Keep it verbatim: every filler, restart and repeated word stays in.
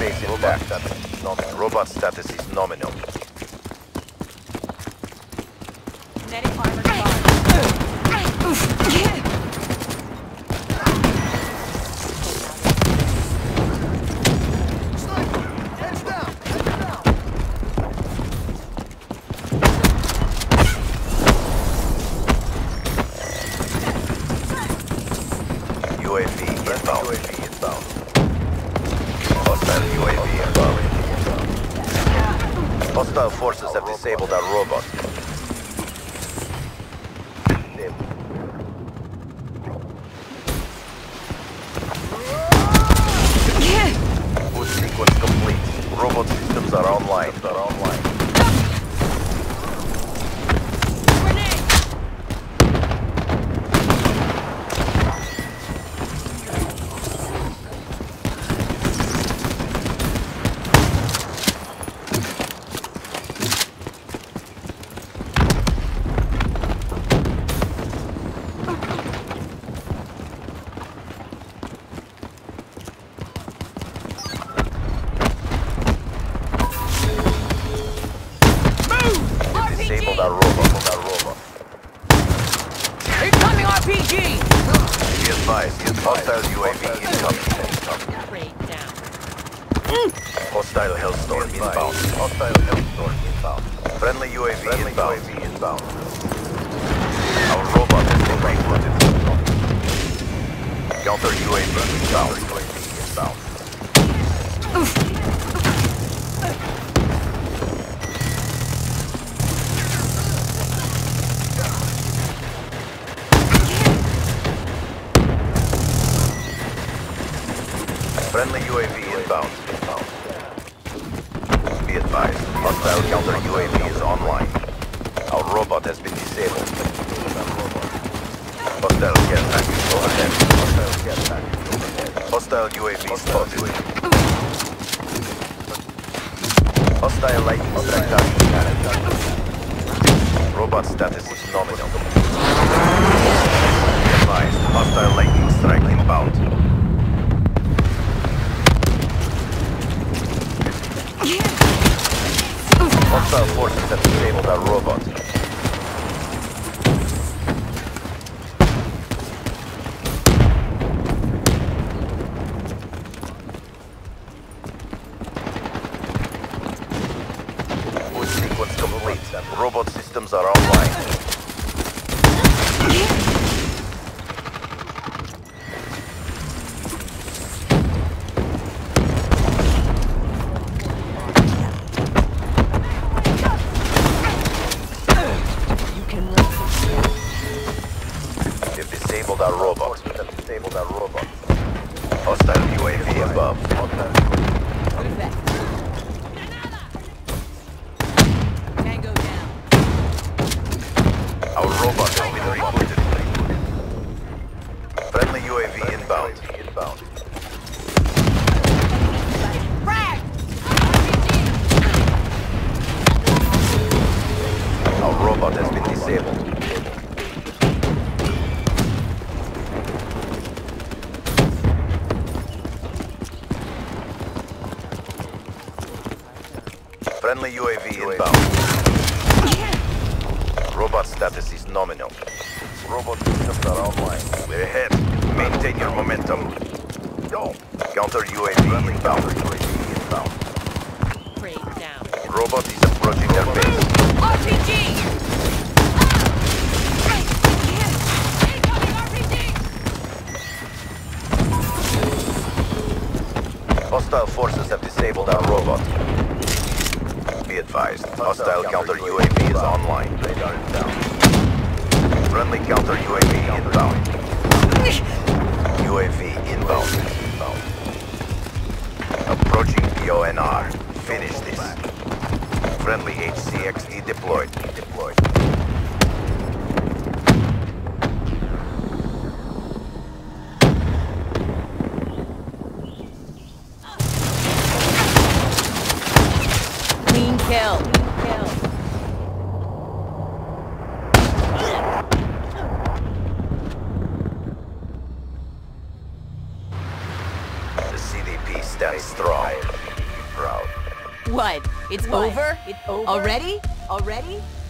base intact. Robot status is nominal. Kinetic armor charge. U A V inbound. U A V inbound. Hostile U A V inbound. Hostile forces have disabled our robot. Boot sequence complete. Robot systems are online. Are online. Disabled our robot. Our robot. Incoming R P G! Be advised, hostile U A V incoming. Raid down. Hostile Hellstorm inbound. Hostile Hellstorm inbound. Friendly U A V inbound. U A V inbound. Our robot has been recruited. Counter U A V inbound. U A V inbound. Friendly U A V inbound. Be advised, hostile counter U A V is online. Our robot has been disabled. Hostile care package overhead. Hostile care package overhead. Hostile U A V spotted. Hostile lightning strike target. Robot status is nominal. Be advised, hostile lightning strike inbound. Hostile forces have disabled our robot. Boot sequence complete. Robot systems are online. They've disabled our robot. They've disabled our robot. Hostile U A V above. Tango down. Our robot has been rebooted. Friendly U A V inbound. Inbound. Frag! Our robot has been disabled. Friendly U A V inbound. Robot status is nominal. Robot systems are online. We're ahead. Maintain your momentum. Go. Counter U A V inbound. U A V inbound. Raid down. Robot is approaching their base. R P G! Incoming R P G! Hostile forces have disabled our robot. Be advised, hostile counter U A V is online. Radar is down. Friendly counter U A V inbound. U A V inbound. Approaching P O N R. Finish this. Friendly H C X D deployed. Deployed. Clean kill. Kill. The C D P stands strong. What? It's What? over? It's over? Already? Already?